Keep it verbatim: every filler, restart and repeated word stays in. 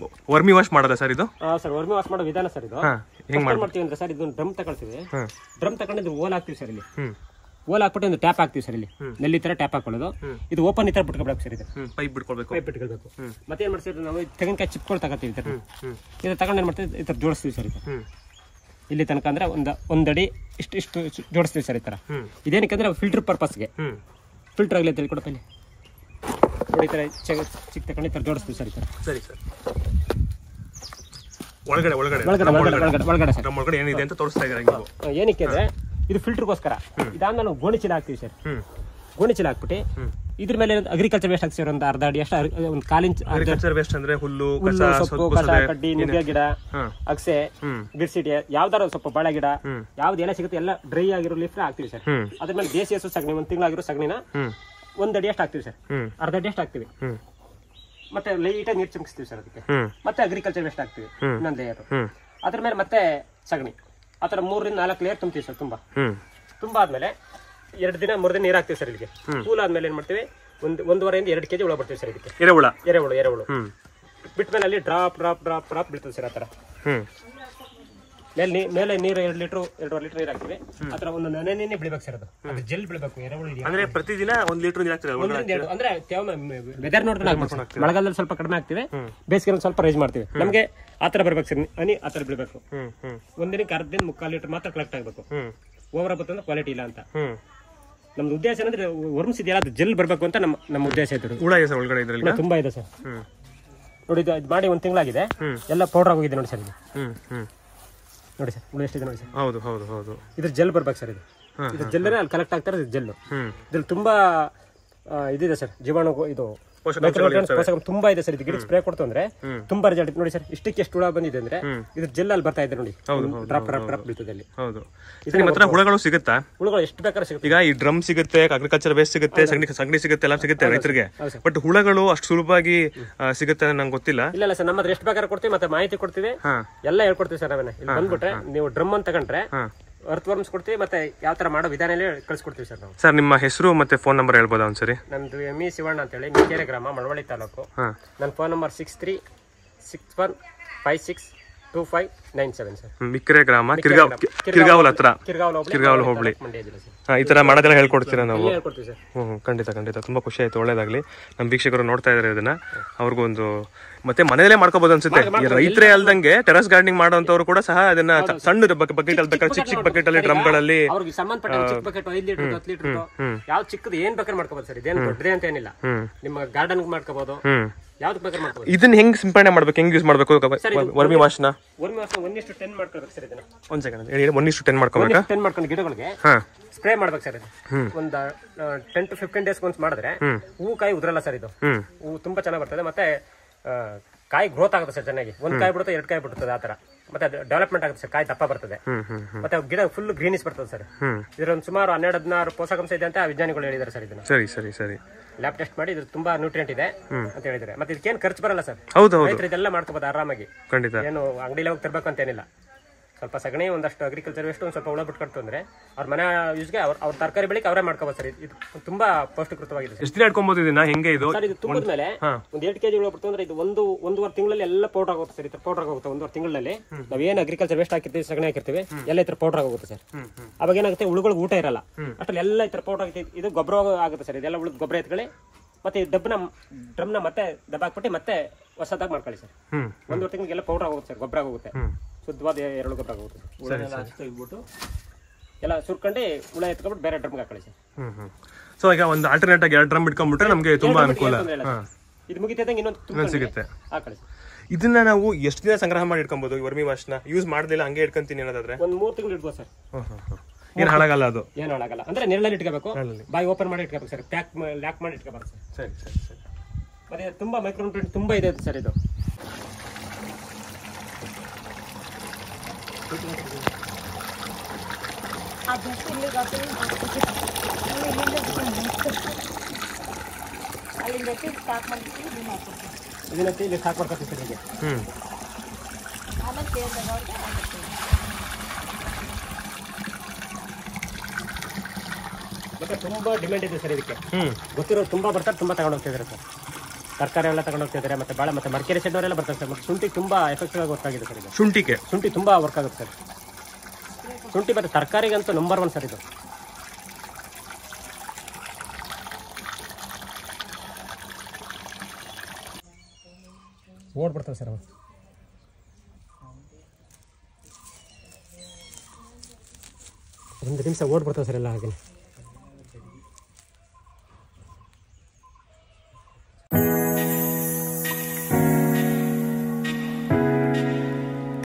Vermi wash ಮಾಡೋದಾ sir ಇದು? Sir vermiwash ಮಾಡೋ ವಿಧಾನ ಸರ್ ಇದು. ಹೆಂಗ್ ಮಾಡ್ತೀವಿ ಅಂದ್ರೆ ಸರ್, ಇದೊಂದು ಡ್ರಮ್ ತಗೊಳ್ತೀವಿ. ಡ್ರಮ್ ತಗೊಂಡಿದ್ದು ಓಲ್ ಹಾಕ್ತಿವಿ ಸರ್. ಇಲ್ಲಿ ಓಲ್ ಹಾಕ್ಬಿಟ್ಟು ಒಂದು ಟ್ಯಾಪ್ ಹಾಕ್ತಿವಿ ಸರ್. ಇಲ್ಲಿ ನಲ್ಲಿ ತರ ಟ್ಯಾಪ್ ಹಾಕೊಳ್ಳೋದು. ಇದು ಓಪನ್ ಈ ತರ ಬಿಟ್ಕೊಬೇಕು ಸರ್. ಇದು ಪೈಪ್ ಬಿಟ್ಕೊಳ್ಬೇಕು. ಪೈಪ್ ಬಿಟ್ಕೊಳ್ಬೇಕು. ಮತ್ತೆ ಏನ್ ಮಾಡ್ತೀವಿ ನಾವು, ತೆಂಗಿನಕಾಯಿ ಚಿಪ್ಗಳು ತಗೋತೀವಿ. ಇದು ತಗೊಂಡು ಏನ್ ಮಾಡ್ತೀವಿ, ಈ ತರ ಜೋಡಿಸ್ತೀವಿ ಸರ್. ಇದು ಇಲ್ಲಿ ತನಕ ಅಂದ್ರೆ ಒಂದ್ ಒಂದಡಿ ಇಷ್ಟು ಇಷ್ಟು ಜೋಡಿಸ್ತೀವಿ ಸರ್. ಈ ತರ ಇದೇನಕ್ಕೆ ಅಂದ್ರೆ ಫಿಲ್ಟರ್ ಪರ್ಪಸ್ಗೆ. ಫಿಲ್ಟರ್ ಆಗಲಿ ಅಂತ ಕೊಡಪ್ಪ. ಇಲ್ಲಿ ನೋಡಿ, ಈ ತರ ಚಿಕ್ಕ ತಗೊಂಡು ಈ ತರ ಜೋಡಿಸ್ತೀವಿ ಸರ್. ಈ ತರ ಸರಿ ಸರ್. ಒಳಗಡೆ ಒಳಗಡೆ ಒಳಗಡೆ ಒಳಗಡೆ ಸರ್. ಒಳಗಡೆ ಏನಿದೆ ಅಂತ ತೋರಿಸ್ತಾ ಇದ್ದಾರೆ ನೀವು. ಏನಕ್ಕೆ ಅಂದ್ರೆ ಇದು ಫಿಲ್ಟರ್ಗೋಸ್ಕರ. ಇದಾದ್ಮೇಲೆ ನಾವು ಗೋಣಿ ಚೀಲ ಹಾಕ್ತೀವಿ ಸರ್. ಗೋಣಿ ಚೀಲ ಹಾಕ್ಬಿಟ್ಟು ಇದ್ರ ಮೇಲೆ ಅಗ್ರಿಕಲ್ಚರ್ ವೇಸ್ಟ್ ಹಾಕ್ತೀವಿ. ಒಂದು ಅರ್ಧ ಅಡಿ ಅಷ್ಟು, ಒಂದು ಕಾಲಿಂಚ್. ಅಗ್ರಿಕಲ್ಚರ್ ವೇಸ್ಟ್ ಅಂದ್ರೆ ಹುಲ್ಲು, ಸೊಪ್ಪು, ಕಸ, ಕಡ್ಡಿ, ನುಗ್ಗೆ ಗಿಡ, ಅಗಸೆ, ಗಿಡ್ಸಿಟಿ, ಯಾವ್ದಾರ ಸ್ವಲ್ಪ ಬಾಳೆ ಗಿಡ, ಯಾವ್ದು ಎಲೆ ಸಿಗುತ್ತೆ ಎಲ್ಲ ಡ್ರೈ ಆಗಿರೋ ಲೀಫ್ ಹಾಕ್ತಿವಿ ಸರ್. ಅದ್ರ ಮೇಲೆ ದೇಸಿ ಹಸು ಸಗಣಿ, ಒಂದ್ ತಿಂಗಳಾಗಿರೋ ಸಗಣಿನ ಒಂದ್ ಅಡಿ ಅಷ್ಟು ಹಾಕ್ತಿವಿ ಸರ್. ಅರ್ಧ ಅಡಿ ಅಷ್ಟು ಹಾಕ್ತಿವಿ. ಮತ್ತೆ ಲೈಟಾಗಿ ನೀರು ಚಿಮ್ಕಿಸ್ತೀವಿ ಸರ್ ಅದಕ್ಕೆ. ಮತ್ತೆ ಅಗ್ರಿಕಲ್ಚರ್ ವೇಸ್ಟ್ ಹಾಕ್ತಿವಿ ಇನ್ನೊಂದ್ ಲೇಯರ್. ಅದ್ರ ಮೇಲೆ ಮತ್ತೆ ಸಗಣಿ. ಆತರ ಮೂರರಿಂದ ನಾಲ್ಕು ಲೇಯರ್ ತುಂಬ್ತೀವಿ ಸರ್. ತುಂಬಾ ತುಂಬಾ ಆದ್ಮೇಲೆ ಎರಡು ದಿನ ಮೂರು ದಿನ ನೀರು ಹಾಕ್ತಿವಿ ಸರ್. ಇಲ್ಲಿಗೆ ಕೂಲ್ ಆದ್ಮೇಲೆ ಏನ್ ಮಾಡ್ತೀವಿ, ಒಂದ್ ಒಂದೂವರೆಯಿಂದ ಎರಡು ಕೆಜಿ ಹುಳ ಬರ್ತೀವಿ ಸರ್. ಇದಕ್ಕೆ ಎರೆಹುಳ ಎರೆಹುಳು ಎರೆಹುಳು ಬಿಟ್ಮೇಲೆ ಅಲ್ಲಿ ಡ್ರಾಪ್ ಡ್ರಾಪ್ ಡ್ರಾಪ್ ಡ್ರಾಪ್ ಬೀಳ್ತದೆ ಸರ್. ಆತರ ಮೇಲೆ ಮೇಲೆ ನೀರು ಎರಡು ಲೀಟರ್ ಎರಡೂವರೆ ಲೀಟರ್ ನೀರು ಹಾಕ್ತಿವಿ. ಆತರ ಒಂದು ನೆನೆನೇ ಬಿಡ್ಬೇಕು ಸರ್. ಅದು ಅದು ಜೆಲ್ ಬಿಡ್ಬೇಕು. ಎರೆಹುಳು ಅಂದ್ರೆ ಪ್ರತಿದಿನ ಒಂದ್ ಲೀಟರ್ ನೀರು ಹಾಕ್ತೀವಿ. ಅಂದ್ರೆ ವೆದರ್ ನೋಡ್ಕೊಂಡು ಹಾಕ್ಬೇಕು. ಮಳೆಗಾಲದಲ್ಲಿ ಸ್ವಲ್ಪ ಕಡಿಮೆ ಹಾಕ್ತಿವಿ, ಬೇಸಿಗೆ ಸ್ವಲ್ಪ ರೈಸ್ ಮಾಡ್ತೀವಿ. ನಮ್ಗೆ ಆತರ ಬರ್ಬೇಕು ಸರ್. ಹನಿ ಆತರ ಬಿಡ್ಬೇಕು. ಒಂದಿನಕ್ಕೆ ಅರ್ಧ ದಿನ ಮುಕ್ಕಾಲು ಲೀಟರ್ ಮಾತ್ರ ಕಲೆಕ್ಟ್ ಆಗ್ಬೇಕು. ಓವರ್ ಬರ್ತಂದ್ರೆ ಕ್ವಾಲಿಟಿ ಇಲ್ಲ ಅಂತ. ನಮ್ದು ಉದ್ದೇಶ ಏನಂದ್ರೆ ವರ್ಮ್ಸ್ ಇದೆಯಲ್ಲ, ಅದು ಜೆಲ್ ಬರ್ಬೇಕು ಅಂತ ನಮ್ಮ ನಮ್ಮ ಉದ್ದೇಶ ಇತ್ತು. ಹುಳ ಇದೆ ಸರ್ ಒಳಗಡೆ, ಇದ್ರಲ್ಲಿ ತುಂಬಾ ಇದೆ ಸರ್. ನೋಡಿ, ಇದು ಮಾಡಿ ಒಂದ್ ತಿಂಗಳಾಗಿದೆ. ಎಲ್ಲ ಪೌಡರ್ ಆಗೋಗಿದೆ ನೋಡಿ ಸರ್. ಇದು ನೋಡಿ ಸರ್, ಹುಳ ಎಷ್ಟಿದೆ ನೋಡಿ ಸರ್. ಹೌದು ಹೌದು ಹೌದು. ಇದ್ರ ಜೆಲ್ ಬರ್ಬೇಕು ಸರ್. ಇದು ಇದು ಜೆಲ್ಲೇ ಅಲ್ಲಿ ಕಲೆಕ್ಟ್ ಆಗ್ತಾರೆ. ಇದು ಜೆಲ್ ಇದ್ರಲ್ಲಿ ತುಂಬಾ ಇದಿದೆ ಸರ್. ಜೀವಾಣು ಇದು ತುಂಬಾ ಇದೆ ಸರ್. ಇದು ಗಿಡ ಸ್ಪ್ರೇ ಕೊಡ್ತು ಅಂದ್ರೆ ತುಂಬಾ ರಿಸಲ್ಟ್ ನೋಡಿ ಸರ್. ಇಷ್ಟಕ್ಕೆ ಎಷ್ಟು ಹುಳ ಬಂದಿದೆ ಅಂದ್ರೆ ಇದ್ರ ಜೆಲ್ ಅಲ್ಲಿ ಬರ್ತಾ ಇದೆ ನೋಡಿ. ಡ್ರಾಪ್ ಡ್ರಾಪ್ ಡ್ರಾಪ್ ಬೀಳ್ತದೆ ಅಲ್ಲಿ. ಹೌದು. ನಿಮ್ಮ ಹತ್ರ ಹುಳಗಳು ಸಿಗುತ್ತಾ? ಹುಳಗಳು ಎಷ್ಟು ಬೇಕಾದ್ರೆ ಸಿಗುತ್ತೆ. ಈಗ ಈ ಡ್ರಮ್ ಸಿಗುತ್ತೆ, ಅಗ್ರಿಕಲ್ಚರ್ ವೇಸ್ಟ್ ಸಿಗುತ್ತೆ, ಸಗಣಿ ಸಗಣಿ ಸಿಗುತ್ತೆ, ಎಲ್ಲ ಸಿಗುತ್ತೆ ರೈತರಿಗೆ. ಬಟ್ ಹುಳಗಳು ಅಷ್ಟು ಸುಲಭವಾಗಿ ಸಿಗುತ್ತೆ ನಂಗೆ ಗೊತ್ತಿಲ್ಲ. ಇಲ್ಲ ಇಲ್ಲ ಸರ್, ನಮ್ಮ ಹತ್ರ ಎಷ್ಟು ಬೇಕಾದ್ರೆ ಕೊಡ್ತೀವಿ. ಮತ್ತೆ ಮಾಹಿತಿ ಕೊಡ್ತೀವಿ, ಎಲ್ಲ ಹೇಳ್ಕೊಡ್ತೀವಿ ಸರ್. ನಾವೇನೆ ಇಲ್ಲಿ ಬಂದ್ಬಿಟ್ರೆ ನೀವು ಡ್ರಮ್ ಅಂತ ತಗೊಂಡ್ರೆ ಅರ್ತ್ ವರ್ಮ್ಸ್ ಕೊಡ್ತೀವಿ. ಮತ್ತೆ ಯಾವ ತರ ಮಾಡೋ ವಿಧಾನ ಕಳ್ಸಿಕೊಡ್ತೀವಿ ಸರ್ ನಾವು. ಸರ್ ನಿಮ್ಮ ಹೆಸರು ಮತ್ತೆ ಫೋನ್ ನಂಬರ್ ಹೇಳ್ಬೋದಾ ಒಂದ್ಸರಿ? ನಮ್ದು ಎಂ ಇ ಶಿವಣ್ಣ ಅಂತ ಹೇಳಿ, ಮಿಕ್ಕೇರೆ ಗ್ರಾಮ, ಮಳವಳ್ಳಿ ತಾಲೂಕು. ನನ್ನ phone number six three six one five six two five nine seven sir. Mikkare ಗ್ರಾಮ, ಕಿರ್ಗಾವಲ್ ಹತ್ರ, ಕಿರ್ಗಾವಲ್ ಹೋಬಳಿ. ಈ ತರ ಮಾಡೋದೆಲ್ಲ ಹೇಳ್ಕೊಡ್ತೀರಾ ನಾವು? ಹ್ಮ್, ಖಂಡಿತ ಖಂಡಿತ. ತುಂಬಾ ಖುಷಿ ಆಯ್ತು, ಒಳ್ಳೇದಾಗ್ಲಿ. ನಮ್ಮ ವೀಕ್ಷಕರು ನೋಡ್ತಾ ಇದಾರೆ ಇದನ್ನ, ಅವ್ರಿಗೂ ಒಂದು ಮತ್ತೆ ಮನೆಯಲ್ಲೇ ಮಾಡ್ಕೋಬಹುದು ಅನ್ಸುತ್ತೆ. ಈ ರೈತರೇ ಅಲ್ದಂಗೆ ಟೆರಸ್ ಗಾರ್ಡನಿಂಗ್ ಮಾಡೋಂತವ್ರು ಕೂಡ ಸಹ ಅದನ್ನ ಸಣ್ಣ ಬಕೆಟ್ ಅಲ್ಲಿ ಬೇಕಾದ್ರೆ ಚಿಕ್ಕ ಚಿಕ್ಕ ಬಕೆಟ್ ಅಲ್ಲಿ ಡ್ರಮ್ ಗಳಲ್ಲಿ ಅವ್ರಿಗೆ ಸಂಬಂಧಪಟ್ಟ ಚಿಕ್ಕ ಬಕೆಟ್ ಐದು ಲೀಟರ್ ಹತ್ತು ಲೀಟರ್ ಯಾವ ಚಿಕ್ಕದು ಏನ್ ಬೇಕಾದ್ರೆ ಮಾಡ್ಕೋಬಹುದು ಸರ್. ಇದೇನು ದೊಡ್ಡದೇ ಅಂತ ಏನಿಲ್ಲ. ನಿಮ್ಮ ಗಾರ್ಡನ್ ಮಾಡ್ಕೋಬಹುದು, ಯಾವ್ದಕ್ಕೆ ಬೇಕಾದ್ರೆ ಮಾಡ್ಕೋಬಹುದು. ಇದನ್ನ ಹೆಂಗ್ ಸಿಂಪಡಣೆ ಮಾಡ್ಬೇಕು, ಹೆಂಗ್ ಯೂಸ್ ಮಾಡ್ಬೇಕು ವರ್ಮಿ ವಾಶ್ ನ? ವರ್ಮಿ ವಾಶ್ ಒನ್ ಇಷ್ಟು ಟೆನ್ ಮಾಡ್ಕೋಬೇಕು ಸರ್. ಇದನ್ನ ಒಂದ್ ಸೆಕೆಂಡ್ ಹೇಳಿ. ಒನ್ ಇಷ್ಟು ಟೆನ್ ಮಾಡ್ಕೋಬೇಕು. ಟೆನ್ ಮಾಡ್ಕೊಂಡು ಗಿಡಗಳಿಗೆ ಸ್ಪ್ರೇ ಮಾಡ್ಬೇಕು ಸರ್. ಇದು ಒಂದ್ ಟೆನ್ ಟು ಫಿಫ್ಟೀನ್ ಡೇಸ್ ಒಂದ್ಸ್ ಮಾಡಿದ್ರೆ ಹೂ ಕಾಯಿ ಉದ್ರಲ್ಲ ಸರ್. ಇದು ಹೂ ತುಂಬಾ ಚೆನ್ನಾಗಿ ಬರ್ತದೆ. ಮತ್ತೆ ಕಾಯಿ ಗ್ರೋತ್ ಆಗುತ್ತೆ ಸರ್ ಚೆನ್ನಾಗಿ. ಒಂದ್ ಕಾಯಿ ಬಿಡುತ್ತೆ, ಎರಡು ಕಾಯಿ ಬಿಡುತ್ತದೆ, ಆತರ. ಮತ್ತೆ ಡೆವಲಪ್ಮೆಂಟ್ ಆಗುತ್ತೆ ಸರ್, ಕಾಯಿ ದಪ್ಪ ಬರ್ತದೆ. ಮತ್ತೆ ಗಿಡ ಫುಲ್ ಗ್ರೀನಿಸ್ ಬರ್ತದೆ ಸರ್. ಇದ್ರೊಂದು ಸುಮಾರು ಹನ್ನೆರಡು ಹದಿನಾರು ಪೋಷಕಾಂಶ ಇದೆ ಅಂತ ವಿಜ್ಞಾನಿಗಳು ಹೇಳಿದ್ದಾರೆ ಸರ್. ಇದನ್ನ ಸರಿ ಸರಿ ಸರಿ ಲ್ಯಾಬ್ ಟೆಸ್ಟ್ ಮಾಡಿ ಇದು ತುಂಬಾ ನ್ಯೂಟ್ರಿಯೆಂಟ್ ಇದೆ ಅಂತ ಹೇಳಿದ್ರೆ. ಮತ್ತೆ ಇದಕ್ಕೇನು ಖರ್ಚು ಬರಲ್ಲ ಸರ್. ಹೌದು, ರೈತರು ಇದೆಲ್ಲ ಮಾಡ್ಕೋಬಹುದು ಆರಾಮಾಗಿ. ಖಂಡಿತ. ಏನು ಅಂಗಡಿಲಿ ಹೋಗಿ ತರಬೇಕು ಅಂತ ಏನಿಲ್ಲ. ಸ್ವಲ್ಪ ಸಗಣಿ, ಒಂದಷ್ಟು ಅಗ್ರಿಕಲ್ಚರ್ ವೇಸ್ಟ್, ಒಂದು ಸ್ವಲ್ಪ ಹುಳ ಬಿಟ್ಕೊಡ್ತು ಅಂದ್ರೆ ಅವ್ರ ಮನೆ ಯೂಸ್ಗೆ ಅವ್ರ ಅವ್ರ ತರಕಾರಿ ಬೆಳಿಗ್ಗೆ ಅವರೇ ಮಾಡ್ಕೋಬಹುದು ಸರ್. ಇದು ತುಂಬಾ ಪೌಷ್ಟಿಕೃತವಾಗಿದೆ. ಎಷ್ಟು ದಿನ ಇಟ್ಕೊಬಹುದು ಇದನ್ನ? ಹೆಂಗೆ ಇದು ಸರ್, ಇದು ತುಂಬಿದ ಮೇಲೆ ಒಂದು ಎರಡು ಕೆಜಿ ಹುಳ ಬಿಡ್ತು ಅಂದ್ರೆ ಇದು ಒಂದು ಒಂದೂವರೆ ತಿಂಗಳಲ್ಲಿ ಎಲ್ಲ ಪೌಡರ್ ಆಗುತ್ತೆ ಸರ್. ಇದು ಪೌಡರ್ ಆಗುತ್ತೆ ಒಂದೂವರೆ ತಿಂಗಳಲ್ಲಿ. ನಾವೇನು ಅಗ್ರಿಕಲ್ಚರ್ ವೇಸ್ಟ್ ಹಾಕಿರ್ತೀವಿ, ಸಗಣಿ ಹಾಕಿರ್ತೀವಿ, ಎಲ್ಲ ಇತರ ಪೌಡರ್ ಆಗುತ್ತೆ ಸರ್. ಅವಾಗ ಏನಾಗುತ್ತೆ, ಹುಳುಗಳಿಗೆ ಊಟ ಇರಲ್ಲ. ಅಷ್ಟಲ್ಲಿ ಎಲ್ಲ ಇತರ ಪೌಡರ್ ಆಗುತ್ತೆ. ಇದು ಗೊಬ್ಬರ ಆಗುತ್ತೆ ಸರ್. ಇದೆಲ್ಲ ಹುಳುಗ್ ಗೊಬ್ಬರ ಎತ್ಕೊಳ್ಳಿ. ಮತ್ತೆ ಡಬ್ನ ಡ್ರಮ್ನ ಮತ್ತೆ ದಬ್ಬ ಹಾಕ್ಬಿಟ್ಟು ಮತ್ತೆ ಹೊಸದಾಗಿ ಮಾಡ್ಕೊಳ್ಳಿ ಸರ್. ಒಂದೂವರೆ ತಿಂಗಳಿಗೆಲ್ಲ ಪೌಡರ್ ಆಗುತ್ತೆ ಸರ್, ಗೊಬ್ಬರ ಆಗುತ್ತೆ. ಶುದ್ಧವಾದ ಎರಡು ಗೊಬ್ಬರ ಆಗುತ್ತೆ. ತೆಗಿಬಿಟ್ಟು ಎಲ್ಲ ಸುರ್ಕೊಂಡು ಹುಳ ಎತ್ಕೊಂಡ್ಬಿಟ್ಟು ಬೇರೆ ಡ್ರಮ್ಗೆ ಹಾಕೊಳ್ಳಿ ಸರ್. ಸೊ ಈಗ ಒಂದು ಆಲ್ಟರ್ನೇಟ್ ಆಗಿ ಎರಡು ಡ್ರಮ್ ಇಟ್ಕೊಂಡ್ಬಿಟ್ರೆ ನಮಗೆ ತುಂಬಾ ಅನುಕೂಲ. ಇದು ಮುಗಿತಂಗೆ ಇನ್ನೊಂದು ಸಿಗುತ್ತೆ. ಹಾಕೊಳ್ಳಿ. ಇದನ್ನ ನಾವು ಎಷ್ಟು ದಿನ ಸಂಗ್ರಹ ಮಾಡಿ ಇಟ್ಕೊಬಹುದು? ವರ್ಮಿ ವಾಶ್ ನ ಯೂಸ್ ಮಾಡಲಿಲ್ಲ ಹಂಗೆ ಇಟ್ಕೊಂತೀನಿ ಅನ್ನೋದಾದ್ರೆ ಒಂದು ಮೂರು ತಿಂಗಳು ಇಡ್ಬೋದು ಸರ್. ಏನ್ ಹಾಳಾಗಲ್ಲ? ಅದು ಏನು ಹಾಳಾಗಲ್ಲ. ಅಂದ್ರೆ ನೆರಳಲ್ಲಿ ಇಟ್ಕೋಬೇಕು, ಬಾಯಿ ಓಪನ್ ಮಾಡಿ ಇಟ್ಕೋಬೇಕು ಸರ್. ಪ್ಯಾಕ್ ಲ್ಯಾಕ್ ಮಾಡಿ ಇಟ್ಕೋಬಾರ್ದು ಸರ್. ಸರಿ ಸರಿ ಸರಿ. ಮತ್ತೆ ತುಂಬಾ ಮೈಕ್ರೋ ನ್ಯೂಟ್ರಿಯೆಂಟ್ ತುಂಬಾ ಇದೆ ಸರ್. ಇದು ಇದನ್ನ ಇಲ್ಲಿ ಸಾಕ್ಬಾರ್ದು ಸರ್. ಹೀಗೆ ಮತ್ತೆ ತುಂಬಾ ಡಿಮ್ಯಾಂಡ್ ಇದೆ ಸರ್ ಇದಕ್ಕೆ. ಗೊತ್ತಿರೋ ತುಂಬಾ ಬರ್ತಾರೆ, ತುಂಬಾ ತಗೊಂಡು ಹೋಗ್ತಿದ್ದಾರೆ ಸರ್. ತರಕಾರಿ ಎಲ್ಲ ತಗೊಂಡು ಹೋಗ್ತಿದ್ದಾರೆ, ಮತ್ತೆ ಬಾಳೆ ಮತ್ತೆ ಮಡಿಕೇರಿ ಸೈಡ್ ಅವರೆಲ್ಲ ಬರ್ತಾರೆ ಸರ್. ಮತ್ತೆ ಶುಂಠಿ ತುಂಬಾ ಎಫೆಕ್ಟಿವ್ ಆಗಿ ವರ್ಕ್ ಆಗಿದೆ ಸರ್ ಇದು. ಶುಂಠಿಗೆ ಶುಂಠಿ ತುಂಬಾ ವರ್ಕ್ ಆಗುತ್ತೆ ಸರ್. ಶುಂಠಿ ಮತ್ತೆ ತರಕಾರಿಗಂತೂ ನಂಬರ್ ಒನ್ ಸರ್ ಇದು. ಓಡ್ ಬರ್ತದೆ ಸರ್ ಅವು. ಒಂದು ನಿಮಿಷ ಓಡ್ ಬರ್ತದೆ ಸರ್ ಎಲ್ಲ ಹಾಗೆ.